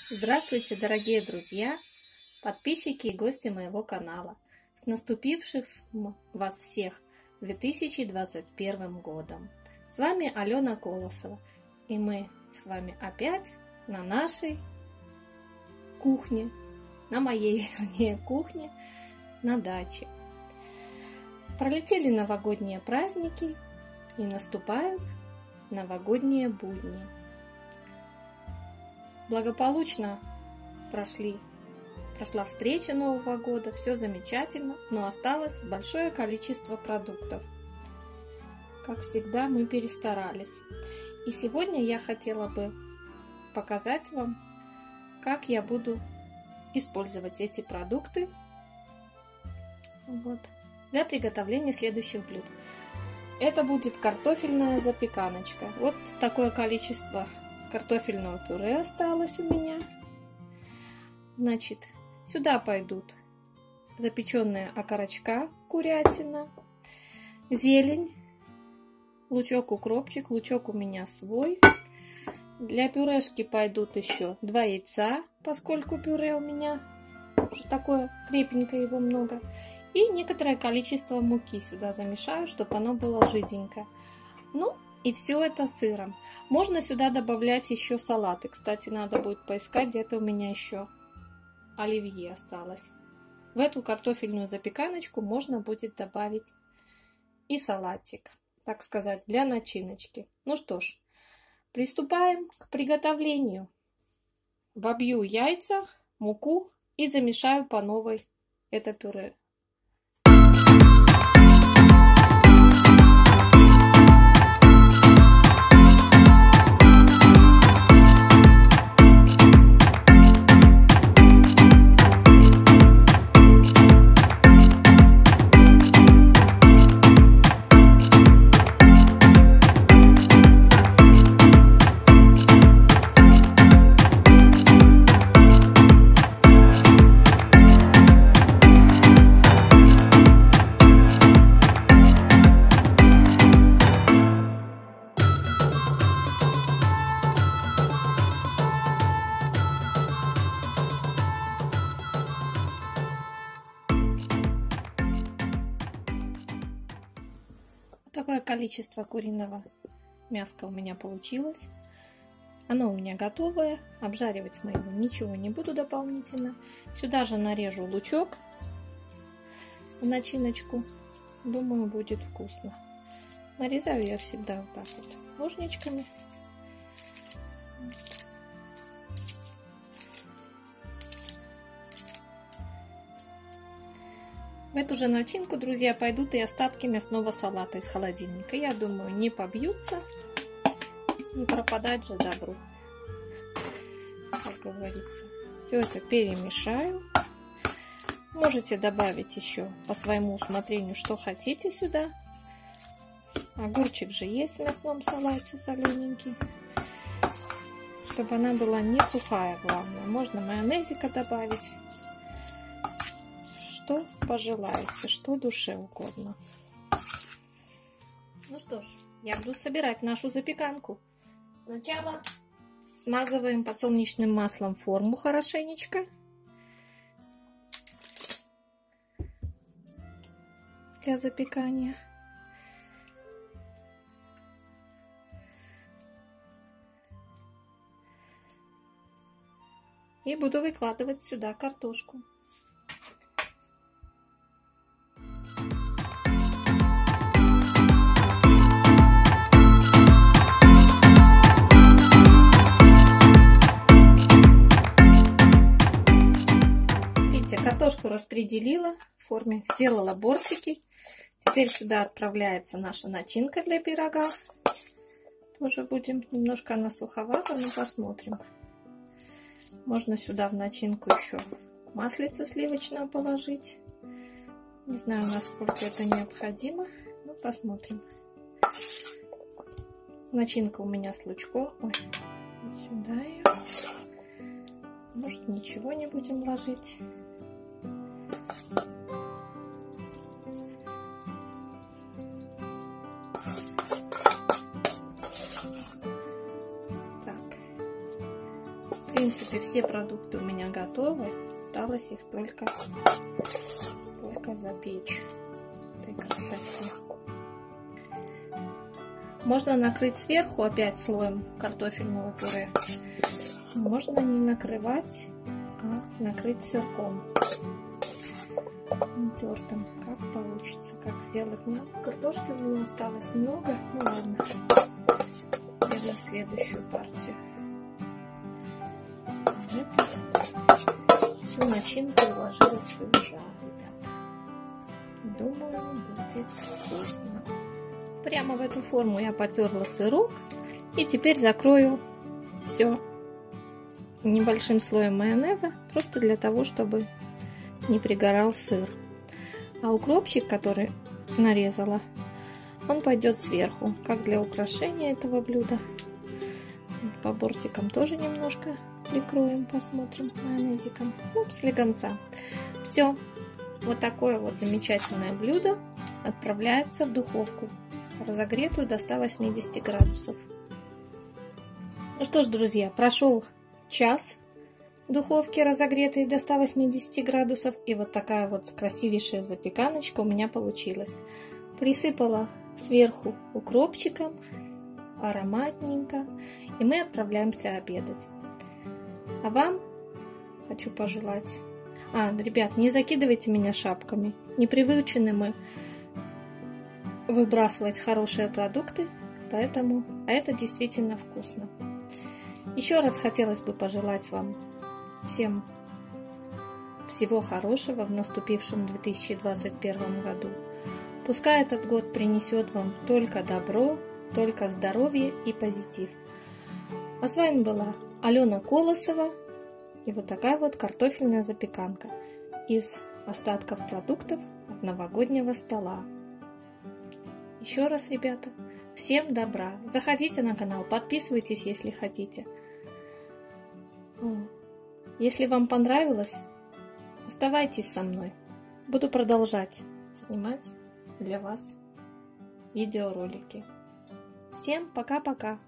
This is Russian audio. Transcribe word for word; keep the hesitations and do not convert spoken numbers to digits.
Здравствуйте, дорогие друзья, подписчики и гости моего канала. С наступившим вас всех две тысячи двадцать первым годом. С вами Алена Колосова. И мы с вами опять на нашей кухне, на моей вернее, кухне, на даче. Пролетели новогодние праздники и наступают новогодние будни. Благополучно прошли, прошла встреча Нового года, все замечательно, но осталось большое количество продуктов. Как всегда, мы перестарались. И сегодня я хотела бы показать вам, как я буду использовать эти продукты вот, для приготовления следующих блюд. Это будет картофельная запеканочка. Вот такое количество картофельного пюре осталось у меня. Значит, сюда пойдут запеченные окорочка, курятина, зелень, лучок, укропчик. Лучок у меня свой. Для пюрешки пойдут еще два яйца, поскольку пюре у меня уже такое крепенькое, его много. И некоторое количество муки сюда замешаю, чтобы оно было жиденькое. Ну, и все это сыром. Можно сюда добавлять еще салаты. Кстати, надо будет поискать, где-то у меня еще оливье осталось. В эту картофельную запеканочку можно будет добавить и салатик, так сказать, для начиночки. Ну что ж, приступаем к приготовлению. Вобью яйца, муку и замешаю по новой это пюре. Такое количество куриного мяска у меня получилось. Оно у меня готовое. Обжаривать мы его ничего не буду дополнительно. Сюда же нарежу лучок в начиночку. Думаю, будет вкусно. Нарезаю я всегда вот так вот ножничками. В эту же начинку, друзья, пойдут и остатки мясного салата из холодильника. Я думаю, не побьются, не пропадать же добру, как говорится. Все это перемешаю. Можете добавить еще по своему усмотрению, что хотите сюда. Огурчик же есть в мясном салате солененький. Чтобы она была не сухая, главное. Можно майонезика добавить. Что пожелаете, что душе угодно. Ну что ж, я буду собирать нашу запеканку. Сначала смазываем подсолнечным маслом форму хорошенечко. Для запекания. И буду выкладывать сюда картошку. Картошку распределила в форме, сделала бортики. Теперь сюда отправляется наша начинка для пирога. Тоже будем, немножко она суховата, но посмотрим. Можно сюда в начинку еще маслица сливочного положить. Не знаю, насколько это необходимо, но посмотрим. Начинка у меня с лучком. Ой, вот сюда ее. Может, ничего не будем ложить. Так, В принципе, все продукты у меня готовы. Осталось их только, только запечь. Этой красоте. Можно накрыть сверху опять слоем картофельного пюре. Можно не накрывать, а накрыть сырком тертым. Как получится, как сделать. Ну, картошки у меня осталось много. Ну ладно. Сделаю следующую партию. Это всю начинку уложила сюда, ребята. Думаю, будет вкусно. Прямо в эту форму я потерла сырок. И теперь закрою все небольшим слоем майонеза. Просто для того, чтобы не пригорал сыр. А укропчик, который нарезала, он пойдет сверху, как для украшения этого блюда. По бортикам тоже немножко прикроем, посмотрим майонезиком. Ну, слегонца. Все. Вот такое вот замечательное блюдо отправляется в духовку, разогретую до ста восьмидесяти градусов. Ну что ж, друзья, прошел час духовки, разогретой до ста восьмидесяти градусов, и вот такая вот красивейшая запеканочка у меня получилась. Присыпала сверху укропчиком, ароматненько, и мы отправляемся обедать. А вам хочу пожелать... А, ребят, не закидывайте меня шапками. Не привычны мы выбрасывать хорошие продукты, поэтому... А это действительно вкусно. Еще раз хотелось бы пожелать вам всем всего хорошего в наступившем две тысячи двадцать первом году. Пускай этот год принесет вам только добро, только здоровье и позитив. А с вами была Алена Колосова и вот такая вот картофельная запеканка из остатков продуктов от новогоднего стола. Еще раз, ребята, всем добра. Заходите на канал, подписывайтесь, если хотите. Если вам понравилось, оставайтесь со мной. Буду продолжать снимать для вас видеоролики. Всем пока-пока!